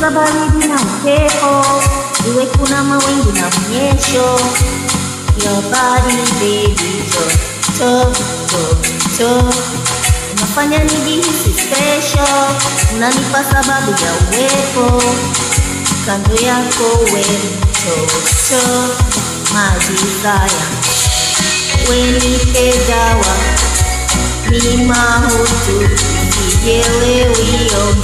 za baridi na upepo, iwe kuna mawingu na mnyesho. Your body baby, to unafanya nijihisi special, unanipa sababu ya uwepo kando yako wewe, my desire. Wenipe dawa ni mahutu sijelewi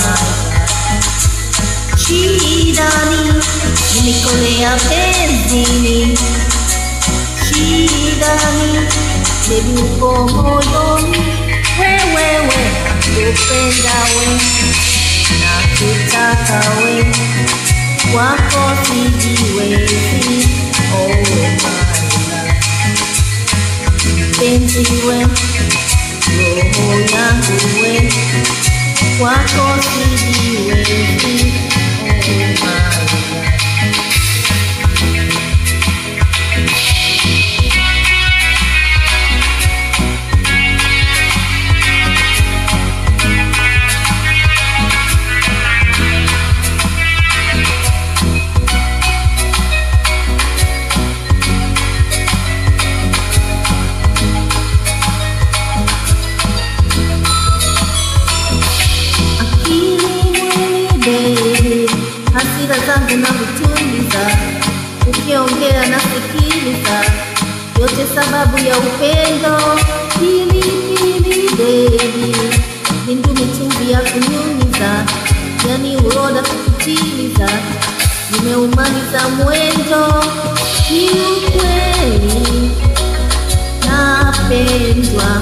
shidani, nimekolea penzini shidani, baby uko moyoni, wewe nakupenda we, nakutaka we, wako sijiwezi, oh my love. Penzi we, roho yangu we, wako sijiwezi, oh my love. Hasira zangu na kutuliza, ukiongea na sikiliza, yote sababu ya upendo. Pilipili baby, nindume chumvi ya kunyunyiza, yani uroda kukutiliza, nimeumaliza mwendo. Kiukweli napendwa,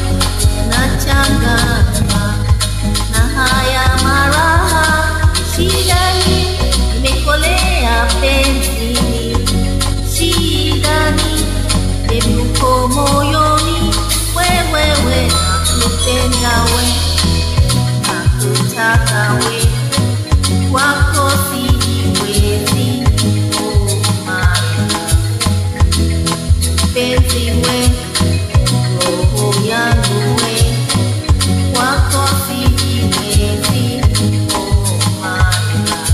nachanganywa na haya maraha, shidani nimekolea penzini, shidani baby uko moyoni, wewe nakupenda we, nakutaka we, wako sijiwezi, oh my love. Penzi we, roho yangu we, wako sijiwezi, oh my love.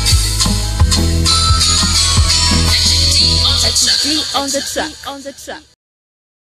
On the track.